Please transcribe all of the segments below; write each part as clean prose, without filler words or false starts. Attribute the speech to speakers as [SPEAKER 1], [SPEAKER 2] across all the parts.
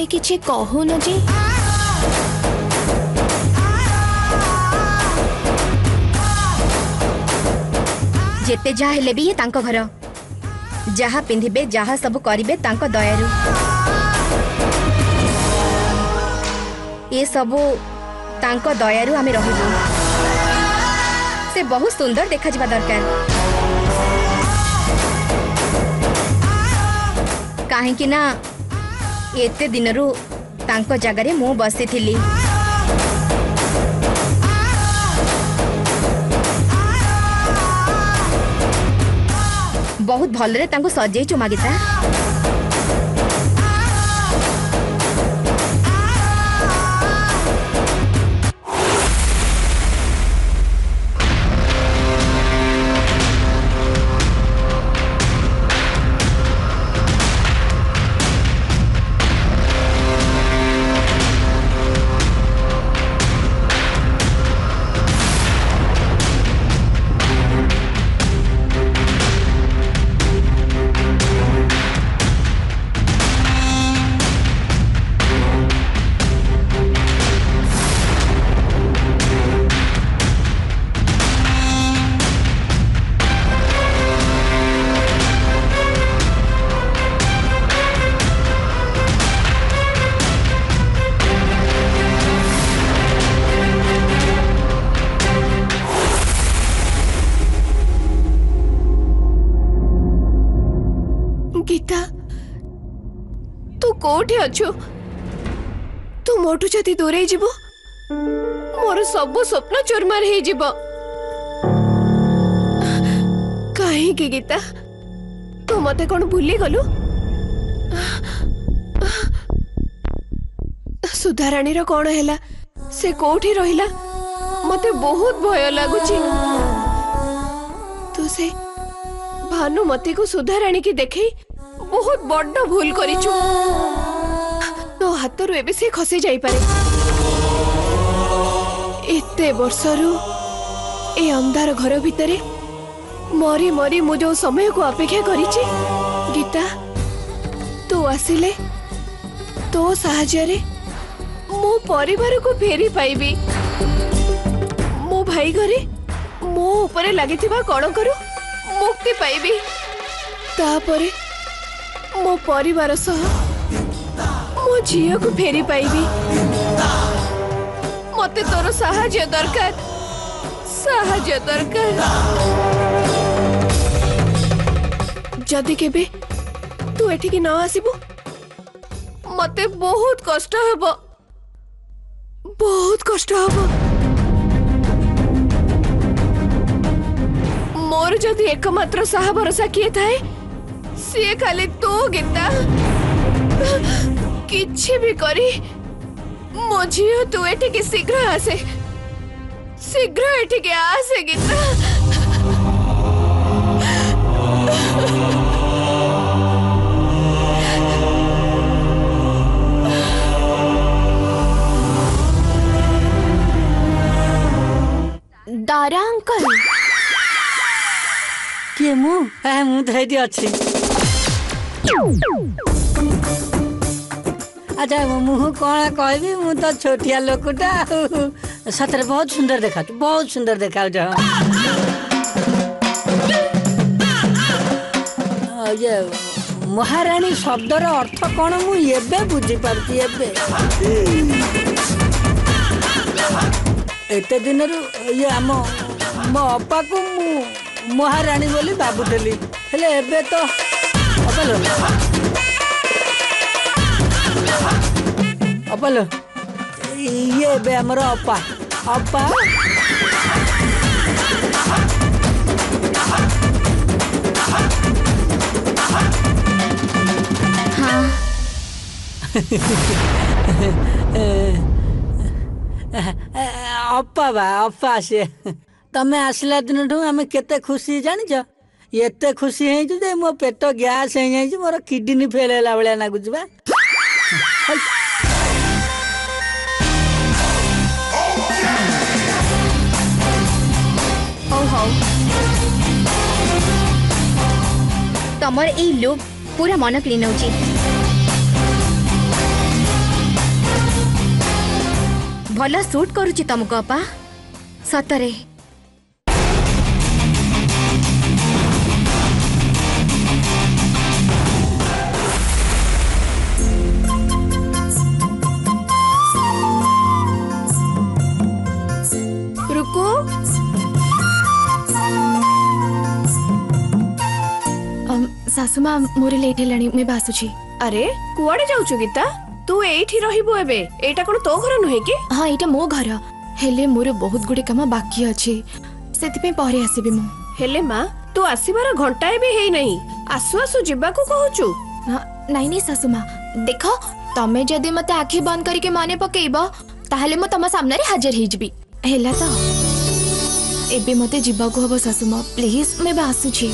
[SPEAKER 1] तमे किछि कहून जे
[SPEAKER 2] जेते जहा हेले भी ये तांको घर जहा पिंधिबे जहा सब करिबे तांको दयारु ये सब तांको दयारु आमे रहिबु से बहुत सुंदर देखा जिबा दरकार काहे कि ना एते दिनरु तांको जगह मु बसी थिली बहुत भलरे तांको सजेइचु मागिता
[SPEAKER 1] गीता तू कोठे अच्छु तू मोटू जदि दूरे जीव मोर सब स्वप्न चुरमार हो जीव कहीं गीता तू मते कौन भूली गलु सुधाराणी रो कौन हैला से कोठी रहिला मते बहुत भय लागुची तू से भानुमती को सुधाराणी की देखे बहुत बड़ भूल करिछु तो हाथरू एबे से खसी जाई पारे एते वर्षरु ए अंधार घर भितरे मरी मरी मु जो समय को अपेक्षा करिछि गीता तू आसिले तो साहाଯ୍य रे मो परिवार को फेरी पाइबी मो भाई घरे मो ऊपर लागिथिबा कण करू मुक्ति पाइबी तापरे मो परिवार सह मो झियो को फेरी पाइबी मते तोर साहाଯ୍य दरकार जदि केबे तू एठी न आसीबू मते बहुत कष्ट हेबो मोर जदि एकमात्र साहा भरोसा किए थाए सी खाली तो गीता किछि भी करी मो झियो तू एठिके शीघ्र आसे गीता
[SPEAKER 2] दारा अंकल
[SPEAKER 3] किए मु धैर्य अच्छी अच्छा मुह कौन कहबी मु तो छोटिया लोकटा सतरे बहुत सुंदर देखा ये महारानी शब्दर अर्थ कौन मु एबे बुझी पारती एते दिन ये आम मो अपा को मु महारानी बोली भावुली हेले एबे तो अपलो ये बे हमर अपा
[SPEAKER 2] हाँ
[SPEAKER 3] अपा से तमें आसला दिन ठू आम केते खुशी जानिछ एते खुशी है मो पेट गैस हो जाए मोर किडनी फेल है भाया लगुच बा
[SPEAKER 2] तमर ए लुक पूरा मन किनी नउची भल सूट करुची तुमको अपा सतरे।
[SPEAKER 1] रुको
[SPEAKER 4] सासु माँ मोर लेट है मैं बासुची।
[SPEAKER 1] अरे कुआड़े जाऊछु गीता तू एठी रहिबो एबे एटा कोन तो घर नुहे कि?
[SPEAKER 4] हाँ एटा मो घर हेले मोर बहुत गुडे काम बाकी अछि सेति पे पहरे आसीबी मु।
[SPEAKER 1] हेले माँ तू आसीबार घंटाए भी हेई नहीं आसु आसु जिबा को कहूछु।
[SPEAKER 4] नहीं नहीं सासु माँ देख तमे जदि मते आखि बंद करके माने पकेइबो ताहले मो तम सामने रे हाजिर ही जबी हेला तो एबे मते जिबा को हबो सासु माँ प्लीज मैं बासुची।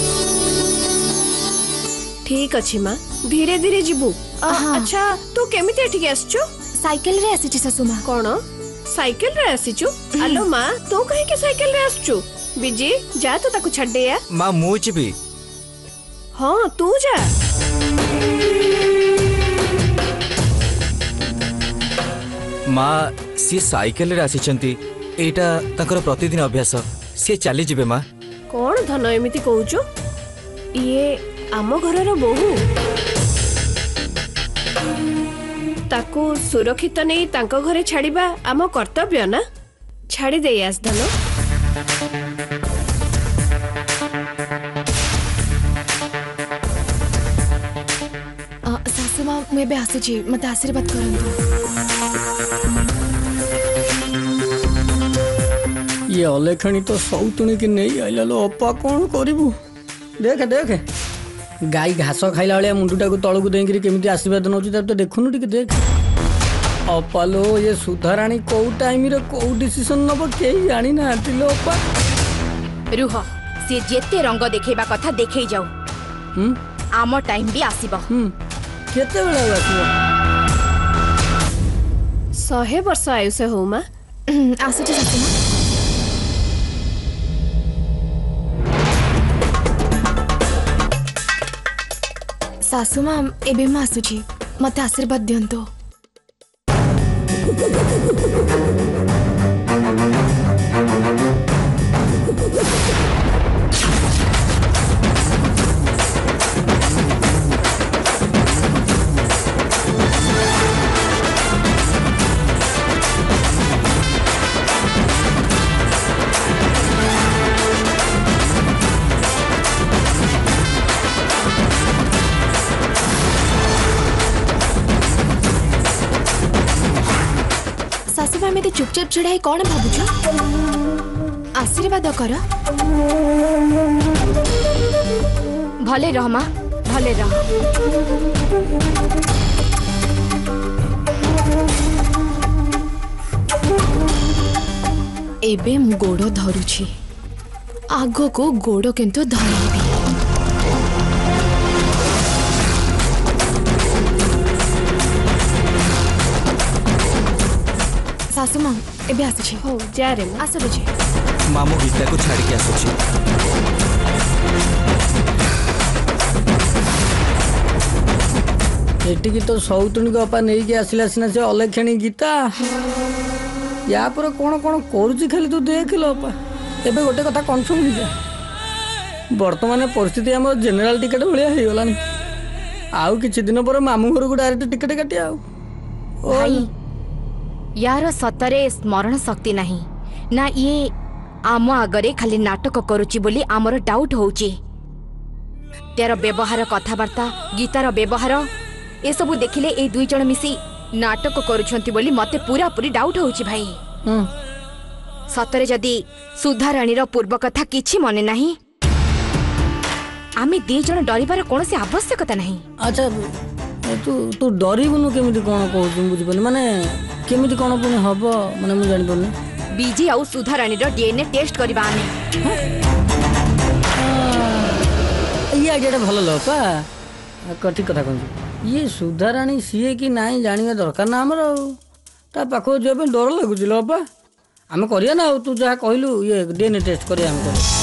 [SPEAKER 1] ठीक अछि माँ धीरे धीरे जिबू।
[SPEAKER 4] हाँ।
[SPEAKER 1] अच्छा तू केमिति एठी आछछु?
[SPEAKER 4] साइकिल रे आसीची सासु माँ।
[SPEAKER 1] कोन साइकिल रे आसीछु? आलो माँ तू कहे के साइकिल रे आछछु? बिजी जा तो ताकू छड दे या।
[SPEAKER 5] माँ मु जिबी।
[SPEAKER 1] हाँ तू जा।
[SPEAKER 5] माँ सी साइकिल रे आसीचंती एटा ताकर प्रतिदिन अभ्यास सी चली जिबे माँ।
[SPEAKER 1] कौन धन एमिति कहूछु? ये आम घरर बोहू ताकू सुरक्षित नहीं तांको घरे छाड़िबा आम कर्तव्य ना। छाड़ी दे आस धन।
[SPEAKER 4] सासु माँ मैं आसुची मते आशीर्वाद करंतु।
[SPEAKER 3] ये अलेखणी तो सौतुणी की नहीं आइला लो अपा कौन करिबू। देख देख गाई घास खाइला वाले मुंडुटा को तलू को देंकरी केमिति आशीर्वाद नउची त देखुनु टिके देख। अपा लो ये सुधाराणी को टाइम रे को डिसीजन नब के जानी ना तिलो अपा।
[SPEAKER 2] रुह से जेते रंग देखेबा कथा देखै जाऊ आम टाइम भी आसीबो।
[SPEAKER 3] केते बेला आसीबो?
[SPEAKER 1] 100 वर्ष आयुष हो माँ।
[SPEAKER 4] आसुची सासु माँ। सासु माँ एबे मैं आसुची मते आशीर्वाद दियंतो। सासु माँ मेरे चुपचाप छड़ाई कौन भावुच? आशीर्वाद कर।
[SPEAKER 2] भले रह माँ भले रह।
[SPEAKER 4] एबे मु गोड़ धरुछि आग को गोड़ किंतु धरबी। सासु माँ एबे आसुछि।
[SPEAKER 1] हो जा रे माँ।
[SPEAKER 4] आसु बुझे
[SPEAKER 5] माँ मु गीता को छाड़ी के आसुची।
[SPEAKER 3] एटिकी तो सौतुणी को अपा नहीं के आसिला सिना से अलेखणी गीता या पर कौन कौन करूची खाली तू देख लो अपा। एबे गोटे कथा कन्फर्म हो जा वर्तमान परिस्थिति आम जनरल टिकेट भाया हो गलानी आउ किछि दिन पर मामू घर को डायरेक्ट टिकेट काटी आउ।
[SPEAKER 2] भाई यार सतरे स्मरण शक्ति नहीं ना ये आम आगरे खाली नाटक करुची बोली आमर डाउट होउची। तेर व्यवहार कथबार्ता गीतार व्यवहार ए सब देखिले ए दुई जण मिसी नाटक करुछंती बोली मते पूरा पूरी डाउट होउची भाई। सतरे जदी सुधाराणीर पूर्व कथा किछि मने नाही आमे दी जण डरिबार कोनोसी आवश्यकता नाही।
[SPEAKER 3] अच्छा तू तू डरिबुनु केमिति कोन कहू बुझि पने माने केमिति कोन पुनी हबो माने मु जानि पने
[SPEAKER 2] बीजी आउ सुधाराणीर डीएनए टेस्ट करबा आमे।
[SPEAKER 3] ये आइडिया भल लोपा कठी कथा कहू ये सुधाराणी सीए कि नाई जानिबा दरकार ना हमर ता पाखो जे डर लागुची लोपा आमे करिया ना तू जहा कहलु ये डीएनए टेस्ट करिया हम कर।